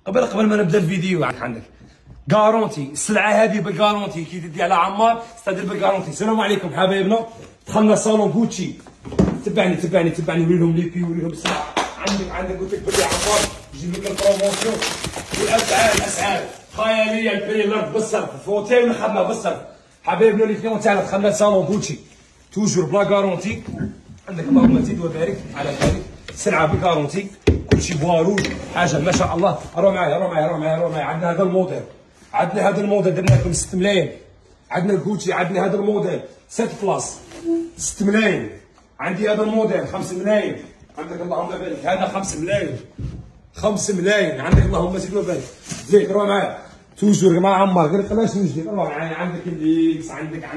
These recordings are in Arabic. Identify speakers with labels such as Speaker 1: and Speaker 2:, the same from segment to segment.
Speaker 1: قبل ما نبدا الفيديو عندك كارونتي. السلعه هذه بالكارونتي كي تدي على عمار استدير بالكارونتي. السلام عليكم حبايبنا، دخلنا صالون غوتشي. تبعني وري لهم لي بي، وري لهم السلعه. عندك قلت لك بلي عمار نجيب لك البروموسيون والاسعار خياليه. البري الارض بالصرف، الفوتيل نخدمها بالصرف. حبايبنا اليوم تاعنا دخلنا صالون غوتشي توجور بلا كارونتي. عندك اللهم زيد وبارك على ذلك، سلعه بالكارونتي، كلشي بوارو، حاجه ما شاء الله. روح معايا. عندنا هذا الموديل درنا لكم 6 ملايين. عندنا الكوتشي، عندنا هذا الموديل 7 بلاس 6 ملايين. عندي هذا الموديل 5 ملايين. عندك اللهم بارك هذا 5 ملايين. عندك اللهم زيد وبارك. زيد روح معايا توجور مع عمار، غير قلاش نجديد. روح معايا. عندك الليكس،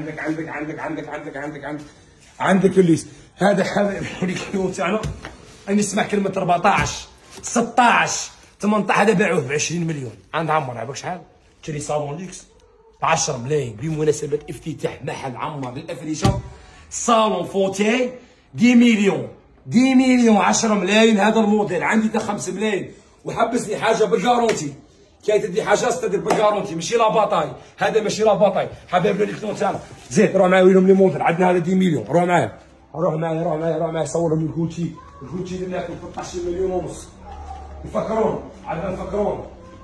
Speaker 1: عندك الليكس. هذا حبايبي الكيلو تاعنا. راني نسمع كلمه 14 16 18، هذا باعوه ب 20 مليون عند عمار. عباك شحال تشري صالون ليكس ب 10 ملايين بمناسبه افتتاح محل عمار للافريشه. صالون فوتي 10 مليون 10 ملايين. هذا الموديل عندي تا 5 ملايين. وحبسني حاجه بالكارونتي، كي تدي حاجه استدير بالكارونتي، ماشي لا باطاي. هذا ماشي لا باطاي حبايبنا الكلون تاعنا. زيد روح معايا ويلهم لي موديل. عندنا هذا 10 مليون. روح معايا صورهم الكوتشي درنا لكم 13 مليون ونص. الفكرون عندنا الفكرون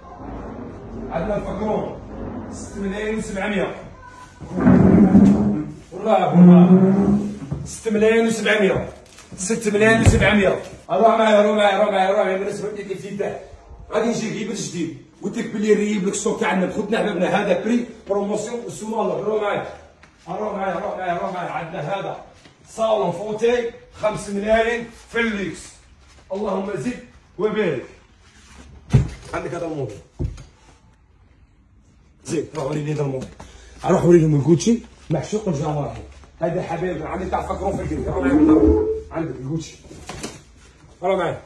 Speaker 1: 6 ملايين و700. والراب 6 ملايين و700. روح معايا بالنسبه للافتتاح. غادي نجي نجيب الجديد. قلت لك بلي نريب لك السوق تاعنا بخدنا حبابنا. هذا بري بروموسيون والسوم الله. روح معايا. عندنا هذا صالون فوتي 5 ملايين في الليكس. اللهم زد وبارك. عندك هذا الموديل. زيد روح وريني هذا الموديل. روح وري لهم الكوتشي معشوق الجماهير. هذا حبايبنا عندي تاع فكرون في الكريم. روح معايا. عندك الكوتشي. روح معايا.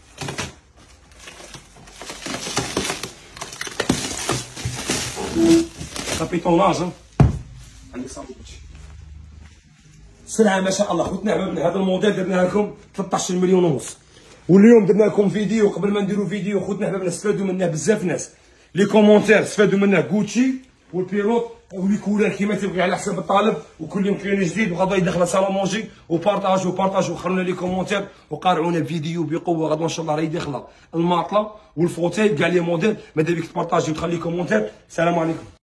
Speaker 1: كابيتوناج. عندك صالون كوتشي. سلعه ما شاء الله. خوتنا حبابنا هذا الموديل درنا لكم 13 مليون ونص. واليوم درنا لكم فيديو. قبل ما نديروا فيديو خوتنا حبابنا استفادوا منه بزاف ناس. لي كومونتير استفادوا منه كوتشي والبيروت ولي كولر كيما تبغي على حسب الطالب. وكل يوم كاين جديد وغدا يدخل صالون مونجي. وبارطاجوا وخلونا لي كومونتير وقارعونا الفيديو بقوه. غدا ان شاء الله راهي داخله الماطله والفوتيل كاع لي موديل. ماذا بيك تبارطاجي وتخلي كومونتير. السلام عليكم.